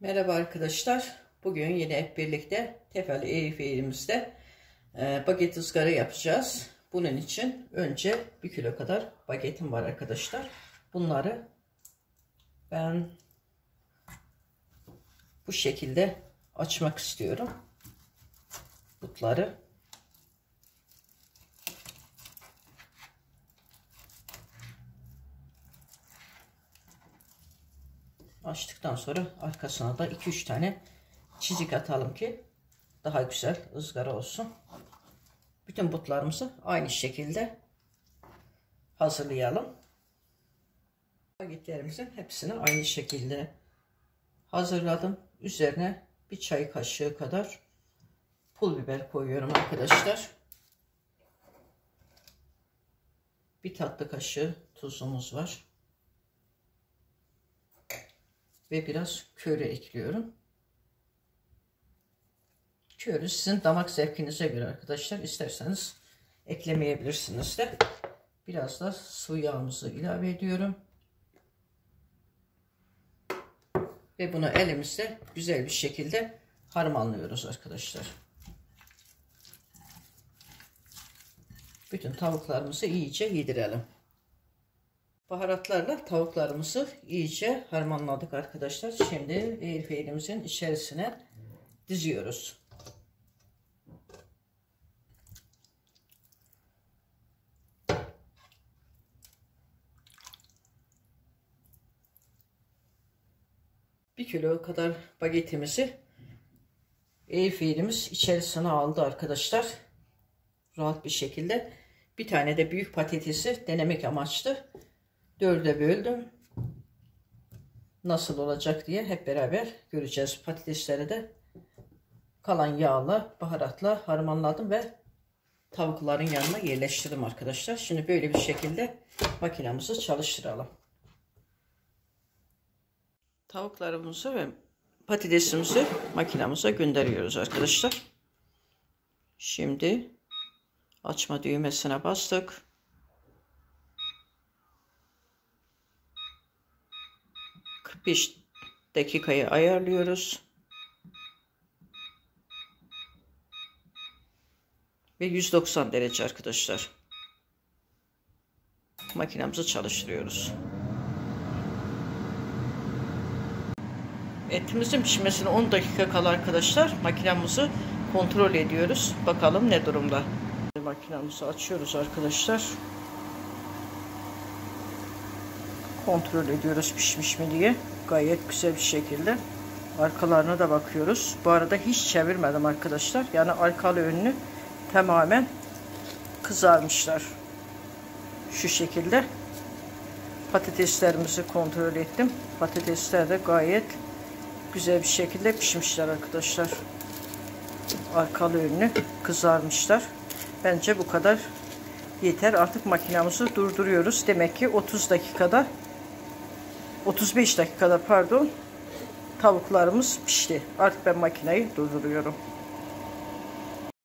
Merhaba arkadaşlar. Bugün yine hep birlikte tefal airfryer'imizde baget ızgara yapacağız. Bunun için önce 1 kilo kadar bagetim var arkadaşlar. Bunları ben bu şekilde açmak istiyorum. Butları. Açtıktan sonra arkasına da 2-3 tane çizik atalım ki daha güzel ızgara olsun. Bütün butlarımızı aynı şekilde hazırlayalım. Bagetlerimizin hepsini aynı şekilde hazırladım. Üzerine bir çay kaşığı kadar pul biber koyuyorum arkadaşlar. Bir tatlı kaşığı tuzumuz var. Ve biraz köri ekliyorum. Köri sizin damak zevkinize göre arkadaşlar. İsterseniz eklemeyebilirsiniz de. Biraz da sıvı yağımızı ilave ediyorum. Ve bunu elimizle güzel bir şekilde harmanlıyoruz arkadaşlar. Bütün tavuklarımızı iyice yedirelim. Baharatlarla tavuklarımızı iyice harmanladık arkadaşlar. Şimdi airfryer'imizin içerisine diziyoruz. Bir kilo kadar bagetimizi airfryer'imiz içerisine aldı arkadaşlar. Rahat bir şekilde. Bir tane de büyük patatesi denemek amaçlı 4'e böldüm. Nasıl olacak diye hep beraber göreceğiz. Patatesleri de kalan yağla, baharatla harmanladım ve tavukların yanına yerleştirdim arkadaşlar. Şimdi böyle bir şekilde makinamızı çalıştıralım. Tavuklarımızı ve patatesimizi makinamıza gönderiyoruz arkadaşlar. Şimdi açma düğmesine bastık. 45 dakikayı ayarlıyoruz. Ve 190 derece arkadaşlar. Makinamızı çalıştırıyoruz. Etimizin pişmesine 10 dakika kala arkadaşlar makinamızı kontrol ediyoruz. Bakalım ne durumda. Makinamızı açıyoruz arkadaşlar. Kontrol ediyoruz pişmiş mi diye. Gayet güzel bir şekilde. Arkalarına da bakıyoruz. Bu arada hiç çevirmedim arkadaşlar. Yani arkalı önlü tamamen kızarmışlar. Şu şekilde. Patateslerimizi kontrol ettim. Patatesler de gayet güzel bir şekilde pişmişler arkadaşlar. Arkalı önlü kızarmışlar. Bence bu kadar yeter. Artık makinamızı durduruyoruz. Demek ki 35 dakikada pardon tavuklarımız pişti. Artık ben makineyi durduruyorum.